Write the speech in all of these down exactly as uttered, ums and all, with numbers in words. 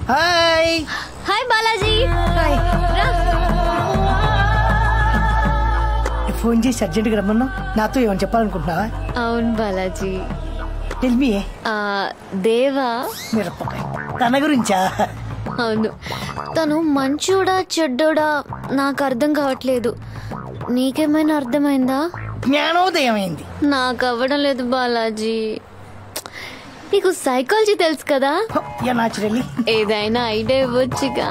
Hi hi Balaji. Phone చేసి అర్జెంట్గా రమ్మన్నా. నాతో ఏమని చెప్పాలనుకుంటున్నావా? అవును బాలాజీ. Tell me. దేవా మిరపకాయ తన గురించా? అవును, తను మంచోడా చెడ్డోడా నాకు అర్థం కావట్లేదు. నీకేమైనా అర్థమైందా? జ్ఞానోదయం అయింది. నాకు అవ్వడం లేదు బాలాజీ. నీకు సైకాలజీ తెలుసు కదా? నాచురల్లీ. ఏదైనా ఐడియా ఇవ్వచ్చుగా.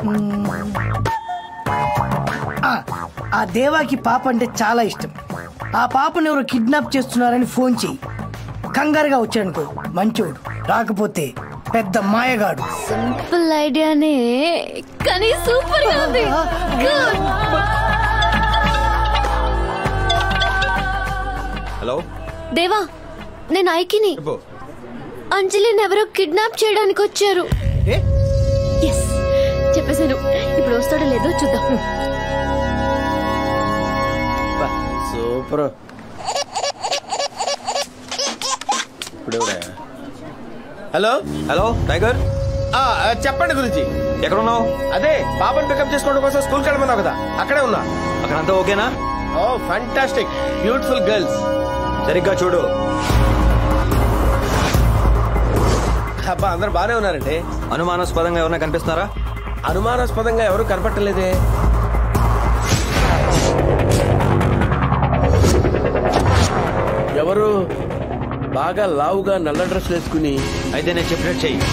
ఆ దేవాకి పాప అంటే చాలా ఇష్టం. ఆ పాపను ఎవరు కిడ్నాప్ చేస్తున్నారని ఫోన్ చెయ్యి. కంగారుగా వచ్చానుకో మంచోడు, రాకపోతే పెద్ద మాయగాడు. సింపుల్ ఐడియానే కానీ సూపర్ గా ఉంది. హలో దేవా, నేను ఐకిని. అంజలిని ఎవరో కిడ్నాప్ చేయడానికి వచ్చారు. చెప్పేశాను. ఇప్పుడు వస్తాడో లేదో చూద్దాం. సూపర్. హలో హలో టైగర్, చెప్పండి గురించి. ఎక్కడున్నావు? అదే పాపని పికప్ చేసుకోవడం కోసం స్కూల్కి వెళ్ళమన్నావు కదా, అక్కడే ఉన్నా. అక్కడంతా ఓకేనా? Oh fantastic, beautiful girls. సరిగ్గా చూడు. అబ్బా, అందరు బానే ఉన్నారండి. అనుమానాస్పదంగా ఎవరైనా కనిపిస్తున్నారా? అనుమానాస్పదంగా ఎవరు కనపట్టలేదే. ఎవరు బాగా లావుగా నల్ల డ్రెస్ వేసుకుని? అయితే నేను చెప్పినట్టు చెయ్యి.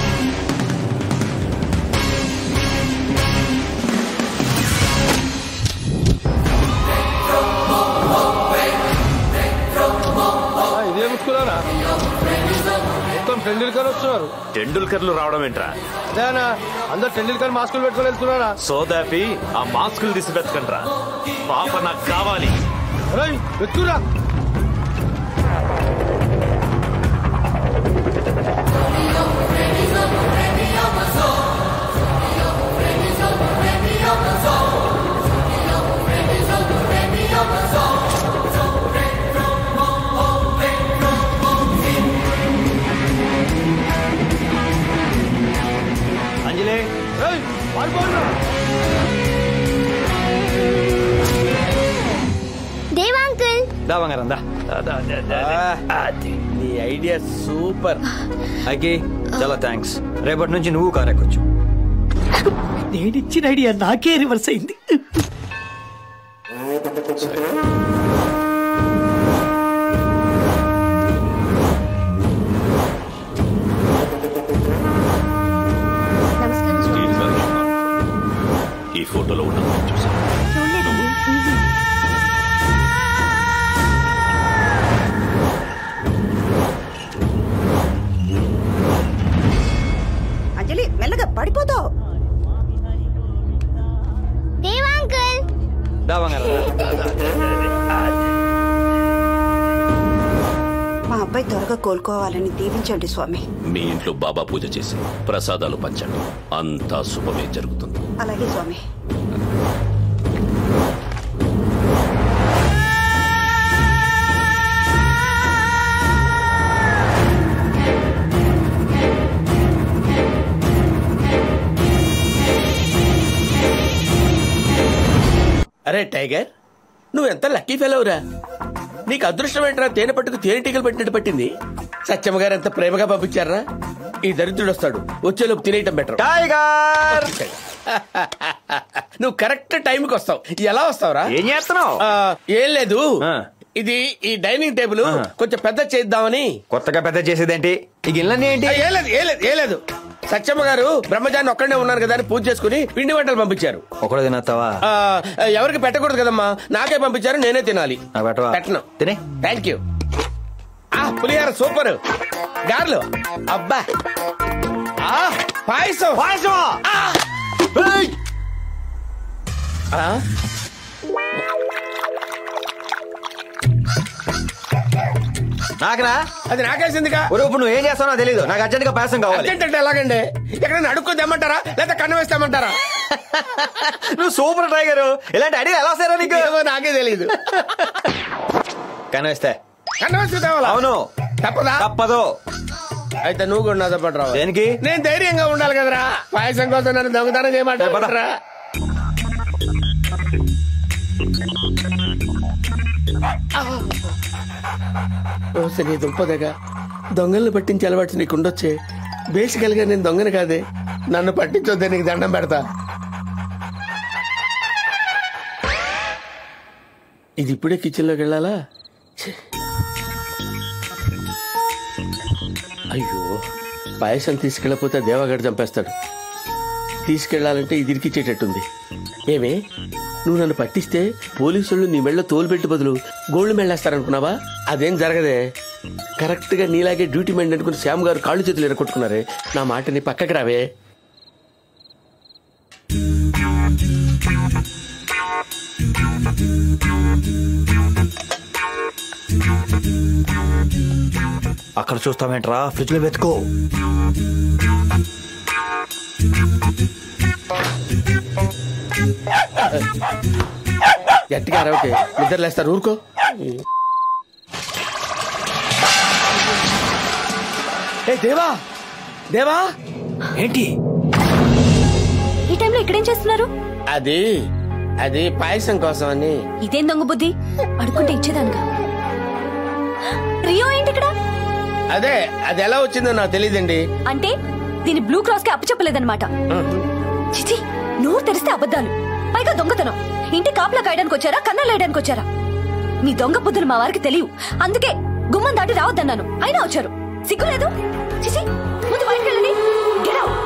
ఇదే ముసుకురానా? మొత్తం టెండూల్కర్ వస్తున్నారు. టెండూల్కర్లు రావడం ఏంట్రా? అదేనా, అందరు టెండూల్కర్ మాస్కులు పెట్టుకుని వెళ్తున్నారా? సోదాపి ఆ మాస్కులు తీసి వెతకండ్రా. పాప నాకు కావాలి. వెతుకురా. అంజలి, దేవా అంకుల్. దా బంగారం దా. నీ ఐడియా సూపర్. ఐకి చాలా థ్యాంక్స్. రేపటి నుంచి నువ్వు కారెక్కొచ్చు. నేనిచ్చిన ఐడియా నాకే రివర్స్ అయింది. ఈ ఫోటోలో ఉన్న చూసా. అంజలి మెల్లగా పడిపోతావు. దేవా అంకుల్. దా బంగారం. మా అబ్బాయి త్వరగా కోలుకోవాలని దీవించండి స్వామి. మీ ఇంట్లో బాబా పూజ చేసి ప్రసాదాలు పంచండి. అంతా శుభమే జరుగుతుంది. అలాగే స్వామి. అరే టైగర్, నువ్వు ఎంత లక్కీ ఫెలోరా. నీకు అదృష్టం ఏంట్రా, తేనె పట్టుకు తేనెటీగలు పెట్టినట్టు పట్టింది. సత్యమ్మ గారు ఎంత ప్రేమగా పంపించారా. ఈ దరిద్రుడు వస్తాడు, వచ్చేలోపు తినేయటం బెటర్. టైగర్, నువ్వు కరెక్ట్ టైంకి వస్తావు. ఎలా వస్తావురా? ఏం చేస్తున్నావు? ఏం లేదు, ఇది ఈ డైనింగ్ టేబుల్ కొంచెం పెద్ద చేద్దామని. కొత్తగా పెద్ద చేసేదేంటి? ఈ గిన్నెలన్నీ ఏంటి? ఏ లేదు ఏ లేదు ఏ లేదు సత్యమ్మ గారు బ్రహ్మచారిని ఒక్కడే ఉన్నారు కదా అని పూజ చేసుకుని పిండి వంటలు పంపించారు. ఒకడు తినస్తావా? ఎవరికి పెట్టకూడదు కదమ్మా, నాకే పంపించారు, నేనే తినాలి. పెట్టను. తినే. Thank you. పులిహార సూపర్. గారెలు అబ్బా. పాయసం పాయసం నాకురా? అది నాకేసిందిగా. ఇప్పుడు నువ్వు ఏం చేస్తావో తెలీదు. నాకు అర్జెంట్ గా పాయసం కావాలి. అర్జెంట్ అంటే ఎలాగండి? ఎక్కడైనా అడుక్కు తెమ్మంటారా లేదా కన్ను వేస్తామంటారా? నువ్వు సూపర్ టైగర్. ఇలాంటి ఐడియా ఎలా వస్తారా నీకు? నాకే తెలీదు. కన్ను వేస్తే కన్ను వేస్తే తేవాలా? అవును. తప్పదా? తప్పదు. అయితే నువ్వు కూడా నాతో పాటు రావు. దేనికి? నేను ధైర్యంగా ఉండాలి కదరా. పాయసం కోసం నన్ను దొంగతనం చేయమంటారా? నీ దుంపదగా దొంగల్ని పట్టించి అలవాటు నీకు ఉండొచ్చే. బేసికల్ గా నేను దొంగని కాదే. నన్ను పట్టించొద్దే, నీకు దండం పెడతా. ఇది ఇప్పుడే కిచెన్ లోకి వెళ్ళాలా? అయ్యో, పాయసం తీసుకెళ్ళకపోతే దేవగడ చంపేస్తాడు. తీసుకెళ్లాలంటే ఇది ఇరికిచ్చేటట్టుంది. ఏమే, నువ్వు నన్ను పట్టిస్తే పోలీసులు నీ మెళ్ళ తోలు పెట్టి బదులు గోల్డ్ మెళ్ళేస్తారనుకున్నావా? అదేం జరగదే. కరెక్ట్ గా నీలాగే డ్యూటీ మెండ్ అనుకుని శ్యామ్ గారు కాళ్ళు చేతులు ఎరగొట్టుకున్నారే. నా మాటని పక్కకి రావే. అక్కడ చూస్తావేంట్రా, ఫ్రిడ్జ్ లో వెతుకో. గట్టిగా అరవకే, నిద్ర లేస్తారు. ఊరుకో. ఏ దేవా, దేవా ఏంటి ఈ టైంలో ఇక్కడేం చేస్తున్నారు? అది అది పాయసం కోసం అని. ఇదేం దొంగ బుద్ధి, అడుకుంటే ఇచ్చేదానుగా. రియో ఏంటి ఇక్కడ? అదే, అది ఎలా వచ్చిందో నాకు తెలియదండి. అంటే దీని బ్లూ క్రాస్ కి అప్పచెప్పలేదన్నమాట. చిచి, నోరు తెరిస్తే అబద్ధాలు, పైగా దొంగతనం. ఇంటి కాపలా కాయడానికి వచ్చారా, కన్నాలు వేయడానికి వచ్చారా? మీ దొంగ బుద్ధులు మా వారికి తెలియవు. అందుకే గుమ్మం దాటి రావద్దన్నాను, అయినా వచ్చారు. సిగ్గులేదు? చిచి, ముందు బయటకు వెళ్ళండి. Get out.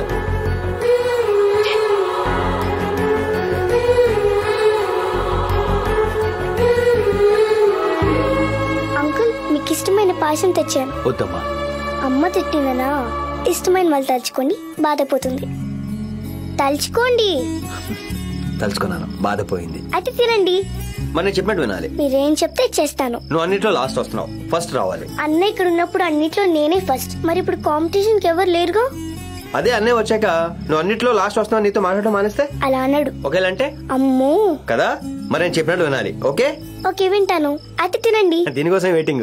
అంకుల్, మీకు ఇష్టమైన పాయసం తెచ్చాను. వద్దమ్మా. అమ్మ తిట్టిందనా? ఇష్టమైన వాళ్ళు తలుచుకోండి, బాధపోతుంది. తలుచుకోండి. తలుచుకున్నాను, బాధపోయింది. అటు తినండి. మరి నేను చెప్పినట్టు వినాలి. మీరేం చెప్తే చేస్తాను. నువ్వు అన్నిట్లో లాస్ట్ వస్తున్నావు, ఫస్ట్ రావాలి. అన్న ఇక్కడ ఉన్నప్పుడు అన్నిట్లో నేనే ఫస్ట్. మరి ఇప్పుడు కాంపిటీషన్ కి ఎవరు లేరుగా. అదే అన్నీ వచ్చాక నువ్వు అన్నిట్లో లాస్ట్ వస్తున్నావు, నీతో మాట్లాడటం మానేస్తే అలా అన్నాడు. ఒకేలంటే అమ్మో కదా. మరి నేను చెప్పినట్టు వినాలి. ఓకే ఓకే, వింటాను. అటు తినండి. దీనికోసం వెయిటింగ్.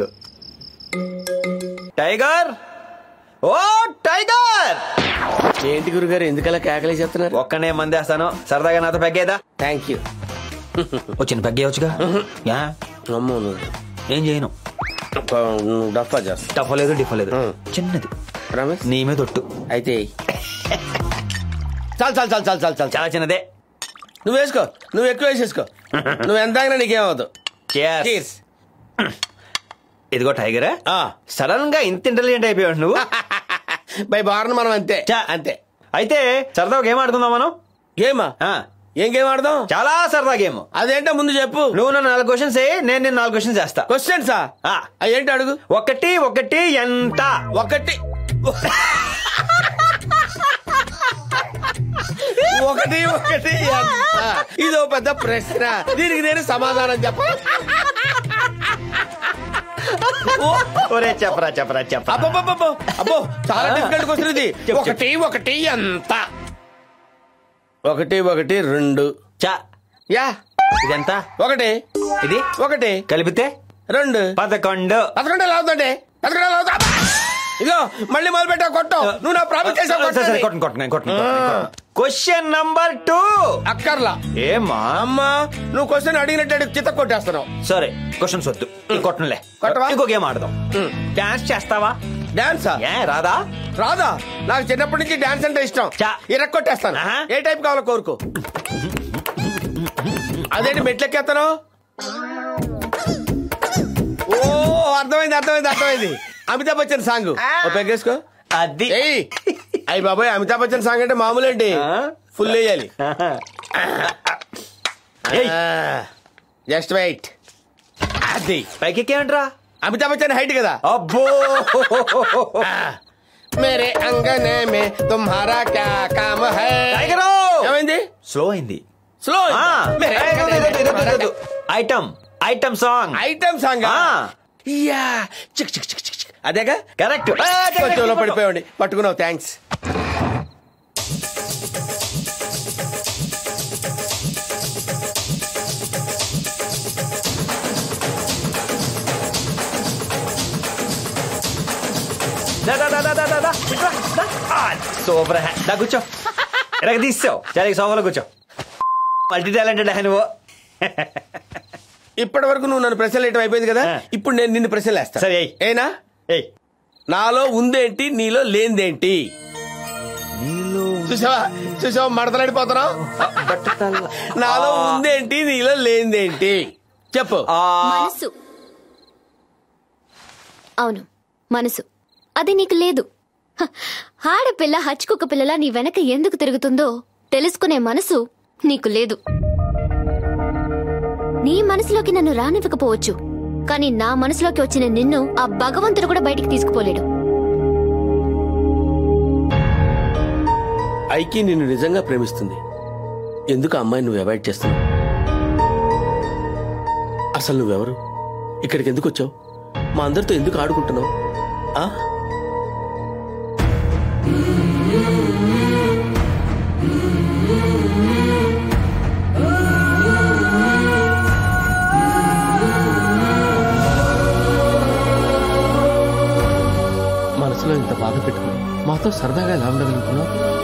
టైగర్, ఓ టైగర్. ఏంటి గురుగారు ఎందుకలా కేకలే చెప్తున్నారు? ఒక్కనే మందేస్తాను, సరదాగా నాతో పెగ్గేదా? Thank you. వచ్చిన పెగ్గేయచ్చుగా. యా, అమ్మో, నువ్వు ఏం చేయను. నువ్వు డఫా చేస్తా. టఫ్ లేదు, డిఫ్ లేదు, చిన్నది. రమేష్, నీ మీద ఒట్టు. అయితే చాలు చాలు చాలు చాలు చాలు చాలు చాలా చిన్నదే. నువ్వు వేసుకో, నువ్వు ఎక్కువ వేసేసుకో. నువ్వు ఎంత తాగినా నీకేమవుతావు. Cheers. ఇదిగో టైగర్, సడన్ గా ఇంత ఇంటెలిజెంట్ అయిపోయావు నువ్వు. బై బార్న్ మనం అంతే చా. అంతే. అయితే సరదాగా గేమ్ ఆడుకుందాం మనం. గేమా? ఆ, ఏం గేమ్ ఆడదాం? చాలా సరదా గేమ్. అదేంటో ముందు చెప్పు. నువ్వు నన్ను నాలుగు క్వశ్చన్స్ వేయి, నేను నేను నాలుగు క్వశ్చన్స్ వేస్తా. క్వశ్చన్సా? ఏంటి అడుగు. ఒకటి ఒకటి ఎంత? ఒకటి ఒకటి ఒకటి ఎంత? ఇదో పెద్ద ప్రశ్న, దీనికి నేను సమాధానం చెప్పాలి. ఒరే చెప్పరా చెప్పరా చెప్పరా. అబ్బో అబ్బో, చాలా డిఫికల్ట్ క్వశ్చన్ ఇది. ఒకటి ఒకటి ఎంత? ఒకటి ఒకటి రెండు. చా. యా, ఇదెంత? ఒకటి. ఇది ఒకటి కలిపితే రెండు. పదకొండు. పదకొండు ఎలా అవుతుందండి? పదకొండు ఎలా అవుతా? ఇదో మళ్ళీ మొదలు పెట్టావు కొట్టవు. నువ్వు నా ప్రామిస్ చేసావు. Question number two. అక్కర్లా. ఏమా అమ్మా, నువ్వు క్వశ్చన్ అడిగినట్టు చిత్త కొట్టేస్తున్నావు. సరే, క్వశ్చన్స్ వద్దు, కొట్టనులే. కొట్టవా? ఇంకో గేమ్ ఆడదాం. డాన్స్ చేస్తావా? డాన్సా? ఏ రాదా? రాదా? నాకు చిన్నప్పటి నుంచి డాన్స్ అంటే ఇష్టం. చా. ఇరక్కొట్టేస్తాను. ఆహా. ఏ టైప్ కావాలో కోరుకో. అదేంటి మెట్లెక్కేస్తాను? ఓ, అర్థమైంది అర్థమైంది అర్థమైంది. అమితాబ్ బచ్చన్ సాంగ్ పెగ్గేసుకో. అది అయ్యి బాబాయ్, అమితాబ్ బచ్చన్ సాంగ్ అంటే మామూలు ఏంటి, ఫుల్ వేయాలి. Just wait. అది పైకి ఎక్కేమంటరా? అమితాబ్ బచ్చన్ హైట్ కదా. అబ్బో, మేరే అంగనే మే తుమ్హారా క్యా కామ్ హై. టైగరు, ఏమైంది? స్లో అయింది. Slow. Item item song. Item song. Yeah, chick chick chick chick. అదేగా కరెక్ట్. కొంచెంలో పడిపోయాడి. పట్టుకున్నావు, థ్యాంక్స్. సూపర్ దా కూర్చో ఎరగ తీసావు చాలా సోమలో కూర్చో మల్టీ టాలెంటెడ్ నువ్వు. ఇప్పటి వరకు నువ్వు నన్ను ప్రశ్నలు వేయటం అయిపోయింది కదా, ఇప్పుడు నేను నిన్ను ప్రశ్నలు వేస్తా. సరే ఏనా? ఏయ్ నాలో ఉందేంటి నీలో లేనిదేంటి? చూసావా చూసావా మడతలాడిపోతున్నావు. నాలో ఉందేంటి నీలో లేనిదేంటి చెప్పు. మనసు. అవును మనసు, అది నీకు లేదు. హ, ఆడపిల్ల హచ్చుకుక్క పిల్లలా నీ వెనక ఎందుకు తిరుగుతుందో తెలుసుకునే మనసు నీకు లేదు. నీ మనసులోకి నన్ను రానివ్వకపోవచ్చు, కానీ నా మనసులోకి వచ్చిన నిన్ను ఆ భగవంతుడు కూడా బయటికి తీసుకుపోలేడు. ఐకి నిన్ను నిజంగా ప్రేమిస్తుంది. ఎందుకు ఆ అమ్మాయి నువ్వు అవాయిడ్ చేస్తున్నావు? అసలు నువ్వెవరు? ఇక్కడికి ఎందుకు వచ్చావు? మా అందరితో ఎందుకు ఆడుకుంటున్నావు? ఆ మనసులో ఇంత బాధ పెట్టుకుని మాతో సరదాగా ఎలా ఉండగలుగుతున్నావు?